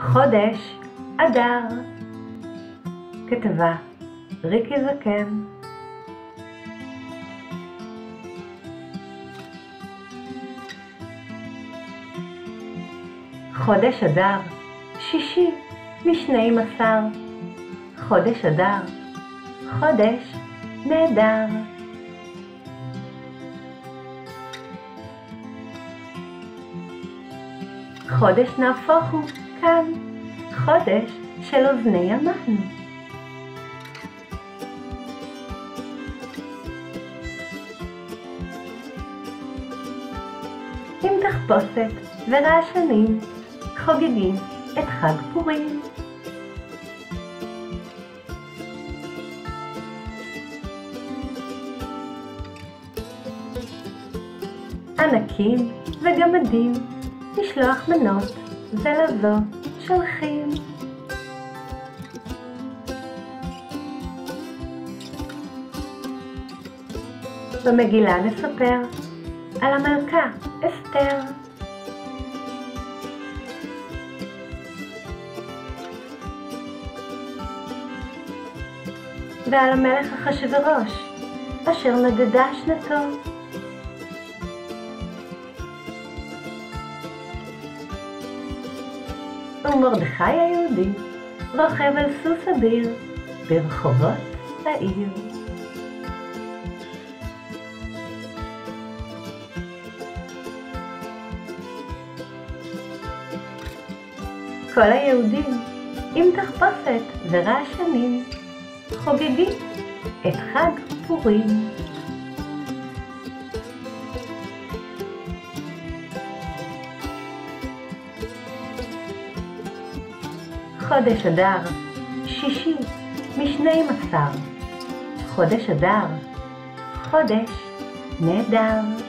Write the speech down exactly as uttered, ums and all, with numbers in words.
חודש אדר. כתבה ריקי זקן. חודש אדר, שישי משנים עשר. חודש אדר, חודש נהדר. חודש נהפוך הוא כאן, חודש של אוזני המן. עם תחפושת ורעשנים חוגגים את חג פורים. ענקים וגמדים לשלוח מנות זה לזו שולחים. במגילה נספר על המלכה אסתר. ועל המלך אחשוורוש אשר נדדה שנתו. ומרדכי היהודי רוכב על סוס אדיר ברחובות העיר. כל היהודים עם תחפושת ורעשנים חוגגים את חג פורים. חודש אדר, שישי משנים עשר. חודש אדר, חודש נהדר.